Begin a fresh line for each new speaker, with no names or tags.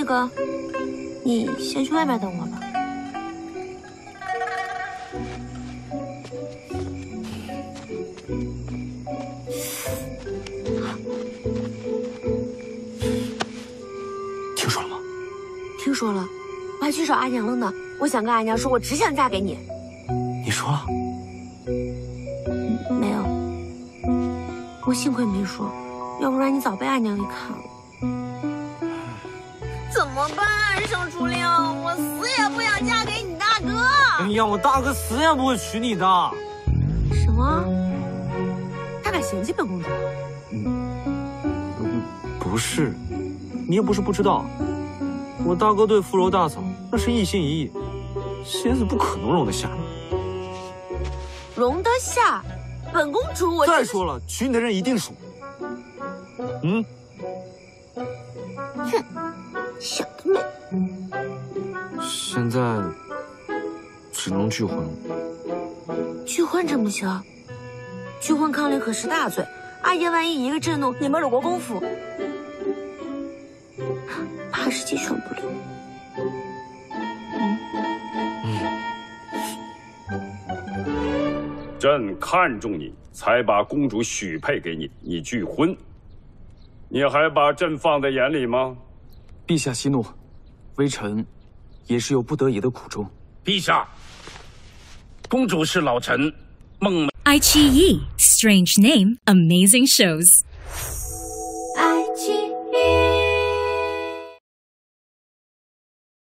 哥，你先去外面等我吧。
听说了吗？
听说了，我还去找阿娘了呢。我想跟阿娘说，我只想嫁给你。
你说了？
没有，我幸亏没说，要不然你早被阿娘给砍了。怎么办，盛初令？我死也不想嫁给你大哥。
哎呀，我大哥死也不会娶你的。
什么？他敢嫌弃本公主？
不是，你也不是不知道，我大哥对富柔大嫂那是一心一意，蝎子不可能容得下。
容得下？本公主我……
再说了，娶你的人一定是我。嗯。
哼，小的美。
现在只能拒婚了。
拒婚真不行，拒婚康烈可是大罪。阿爷万一一个震怒，你们鲁国公府，怕是鸡犬不留。
朕看中你，才把公主许配给你，你拒婚，你还把朕放在眼里吗？
陛下息怒，微臣也是有不得已的苦衷。
陛下，公主是老臣梦。
iQIYI Strange Name Amazing Shows。